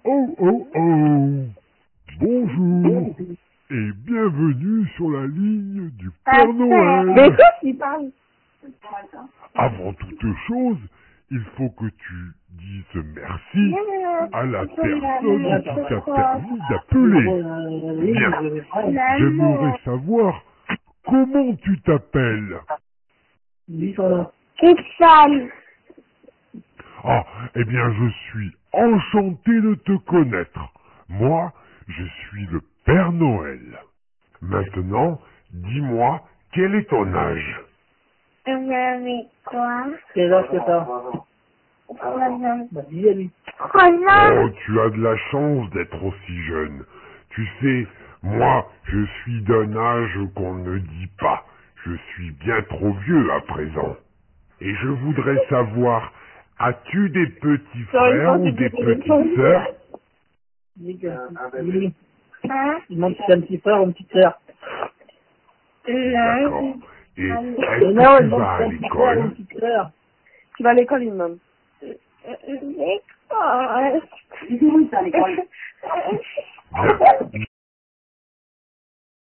Oh, oh, oh. Bonjour et bienvenue sur la ligne du Père Noël. Mais quoi tu parles? Avant toute chose, il faut que tu dises merci à la personne qui t'a permis d'appeler. Bien, j'aimerais savoir comment tu t'appelles. Christiane. Ah, eh bien, je suis enchanté de te connaître. Moi, je suis le Père Noël. Maintenant, dis-moi, quel est ton âge? J'avais quoi? Quel âge que t'as? 3 ans. Bah, dis à lui. 3 ans? Oh, tu as de la chance d'être aussi jeune. Tu sais, moi, je suis d'un âge qu'on ne dit pas. Je suis bien trop vieux à présent. Et je voudrais savoir, as-tu des petits frères ou des petites sœurs? Dis que, dis, Hein? il demande si t'as un petit frère ou une petite sœur. D'accord. Non. Et est-ce Non, que il tu demande vas à si t'as un petit frère ou une l'école? petite sœur. Tu vas à l'école, il demande. L'école. Dis oui, t'as à l'école.